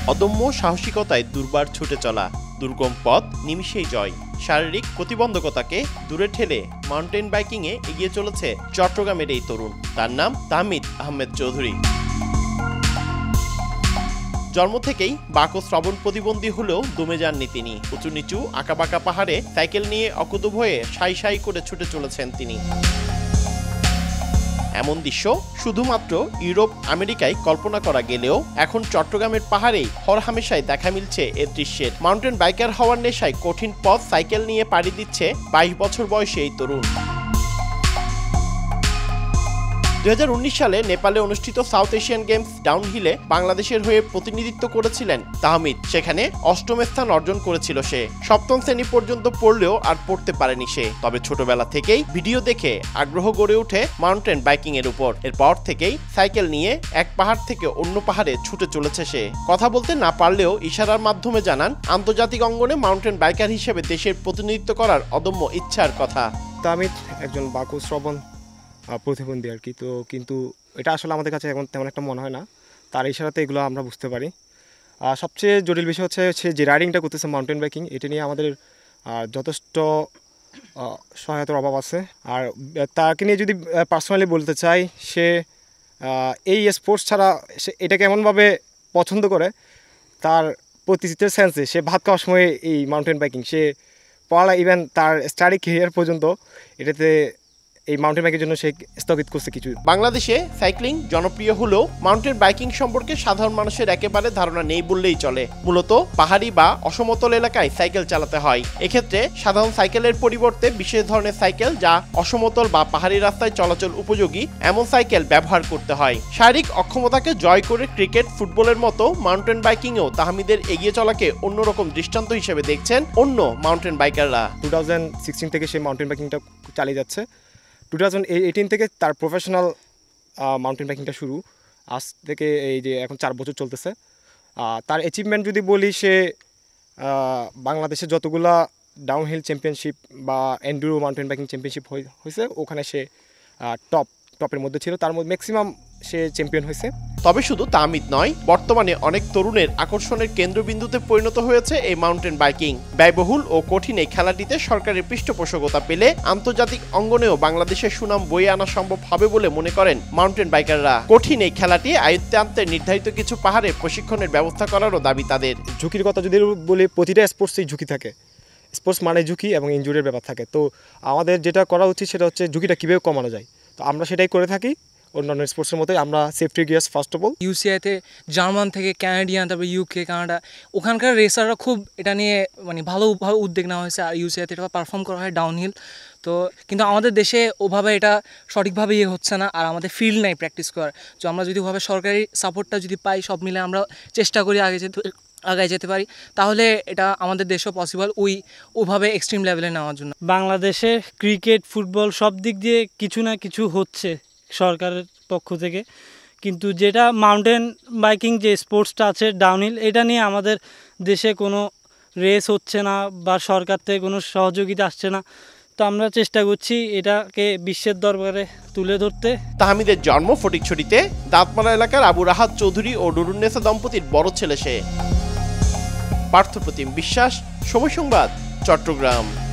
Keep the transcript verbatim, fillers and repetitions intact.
অদম্য সাহসিকতায় দুর্বার ছুটে চলা, দুর্গম পথ নিমিষেই জয়। শারীরিক প্রতিবন্ধকতাকে দূরে ঠেলে মাউন্টেন বাইকিংয়ে এগিয়ে চলেছে চট্টগ্রামের এই তরুণ। তার নাম তাহমিদ আহমেদ চৌধুরী। জন্ম থেকেই বাক ও শ্রবণ প্রতিবন্ধী হলেও দমে যাননি তিনি। উঁচু নিচু আঁকাবাঁকা পাহাড়ে সাইকেল নিয়ে অকুতোভ হয়ে সাই সাই করে ছুটে চলেছেন তিনি। এমন দৃশ্য শুধুমাত্র ইউরোপ আমেরিকায় কল্পনা করা গেলেও এখন চট্টগ্রামের পাহাড়েই হরহামেশাই দেখা মিলছে এর দৃশ্যের। মাউন্টেন বাইকার হওয়ার নেশায় কঠিন পথ সাইকেল নিয়ে পাড়ি দিচ্ছে বাইশ বছর বয়সী এই তরুণ। দুই হাজার উনিশ সালে নেপালে অনুষ্ঠিত সাউথ এশিয়ান গেমস ডাউনহিলে বাংলাদেশের হয়ে প্রতিনিধিত্ব করেছিলেন তাহমিদ। সেখানে অষ্টম স্থান অর্জন করেছিল সে। সপ্তম শ্রেণী পর্যন্ত পড়লেও আর পড়তে পারেনি সে। তবে ছোটবেলা থেকেই ভিডিও দেখে আগ্রহ গড়ে ওঠে মাউন্টেন বাইকিং এর উপর। এরপর থেকেই সাইকেল নিয়ে এক পাহাড় থেকে অন্য পাহাড়ে ছুটে চলেছে সে। কথা বলতে না পারলেও ইশারার মাধ্যমে জানান আন্তর্জাতিক অঙ্গনে মাউন্টেন বাইকার হিসেবে দেশের প্রতিনিধিত্ব করার অদম্য ইচ্ছার কথা। তাহমিদ একজন বাকু শ্রবণ প্রতিবন্ধী আর কি, তো কিন্তু এটা আসলে আমাদের কাছে এখন তেমন একটা মনে হয় না, তার ইশারাতে এগুলো আমরা বুঝতে পারি। সবচেয়ে জটিল বিষয় হচ্ছে সে যে রাইডিংটা করতেছে মাউন্টেন বাইকিং, এটা নিয়ে আমাদের যথেষ্ট সহায়তার অভাব আছে। আর তাকে নিয়ে যদি পার্সোনালি বলতে চাই, সে এই স্পোর্টস ছাড়া সে এটাকে এমনভাবে পছন্দ করে, তার প্রতিচিতের সেন্সে সে ভাত খাওয়ার সময় এই মাউন্টেন বাইকিং, সে পড়া ইভেন তার স্টাডি ক্যারিয়ার পর্যন্ত এটাতে এই মাউন্টেন বাইকের জন্য সে স্থগিত করছে কিছু। বাংলাদেশে সাইক্লিং জনপ্রিয় হলেও মাউন্টেন বাইকিং সম্পর্কে সাধারণ মানুষের একেবারে ধারণা নেই বললেই চলে। মূলত পাহাড়ি বা অসমতল এলাকায় সাইকেল চালাতে হয়। এক্ষেত্রে সাধারণ সাইকেলের পরিবর্তে বিশেষ ধরনের সাইকেল, যা অসমতল বা পাহাড়ি রাস্তায় চলাচল উপযোগী, এমন সাইকেল ব্যবহার করতে হয়। শারীরিক অক্ষমতাকে জয় করে ক্রিকেট, ফুটবলের মতো মাউন্টেন বাইকিংয়েও তাহমিদের এগিয়ে চলাকে অন্যরকম দৃষ্টান্ত হিসেবে দেখছেন অন্য মাউন্টেন বাইকাররা। টু থাউজেন্ড সিক্সটিন থেকে সে মাউন্টেন বাইকিংটা চালিয়ে যাচ্ছে। টু থাউজেন্ড এইটিন থেকে তার প্রফেশনাল মাউন্টেন বাইকিংটা শুরু। আজ থেকে এই যে এখন চার বছর চলতেছে। তার অ্যাচিভমেন্ট যদি বলি, সে বাংলাদেশে যতগুলা ডাউনহিল চ্যাম্পিয়নশিপ বা এন্ডুরো মাউন্টেন বাইকিং চ্যাম্পিয়নশিপ হয়েছে, ওখানে সে টপ টপের মধ্যে ছিল। তার মধ্যে ম্যাক্সিমাম সে চ্যাম্পিয়ন হয়েছে। তবে শুধু তাহমিদ নয়, বর্তমানে অনেক তরুণের আকর্ষণের কেন্দ্রবিন্দুতে পরিণত হয়েছে এই মাউন্টেন বাইকিং। ব্যয়বহুল ও কঠিন এই খেলাটিতে সরকারের পৃষ্ঠপোষকতা পেলে আন্তর্জাতিক অঙ্গনেও বাংলাদেশের সুনাম বয়ে আনা সম্ভব হবে বলে মনে করেন মাউন্টেন বাইকাররা। কঠিন এই খেলাটি আয়ত্তে আনতে নির্ধারিত কিছু পাহাড়ে প্রশিক্ষণের ব্যবস্থা করারও দাবি তাদের। ঝুঁকির কথা যদি বলি, প্রতিটা স্পোর্টসেই ঝুঁকি থাকে। স্পোর্টস মানে ঝুঁকি এবং ইনজুরির ব্যাপার থাকে। তো আমাদের যেটা করা উচিত সেটা হচ্ছে ঝুঁকিটা কীভাবে কমানো যায়। তো আমরা সেটাই করে থাকি। অন্যান্য স্পোর্টসের মতোই আমরা safety gears first of all. ইউসিআইতে জার্মান থেকে ক্যানাডিয়ান, তারপর ইউকে, কানাডা, ওখানকার রেসাররা খুব এটা নিয়ে মানে ভালোভাবে উদ্যোগ নেওয়া হয়েছে। আর ইউসিআইতে এটা পারফর্ম করা হয় ডাউনহিল। তো কিন্তু আমাদের দেশে ওভাবে এটা সঠিকভাবে ইয়ে হচ্ছে না, আর আমাদের ফিল্ড নাই প্র্যাকটিস করার। তো আমরা যদি ওভাবে সরকারি সাপোর্টটা যদি পাই, সব মিলে আমরা চেষ্টা করি আগে যেতে আগায় যেতে পারি, তাহলে এটা আমাদের দেশেও পসিবল ওই ওভাবে এক্সট্রিম লেভেলে নেওয়ার জন্য। বাংলাদেশে ক্রিকেট, ফুটবল সব দিক দিয়ে কিছু না কিছু হচ্ছে সরকারের পক্ষ থেকে, কিন্তু যেটা মাউন্টেন বাইকিং যে স্পোর্টসটা আছে ডাউনহিল, এটা নিয়ে আমাদের দেশে কোনো রেস হচ্ছে না বা সরকার থেকে কোনো সহযোগিতা আসছে না। তো আমরা চেষ্টা করছি এটাকে বিশ্বের দরবারে তুলে ধরতে। তাহমিদের জন্ম ফটিকছড়িতে। দাঁতমারা এলাকার আবু রাহাত চৌধুরী ও নুরুন্নেসা দম্পতির বড় ছেলে সে। পার্থপ্রতিম বিশ্বাস, সময় সংবাদ, চট্টগ্রাম।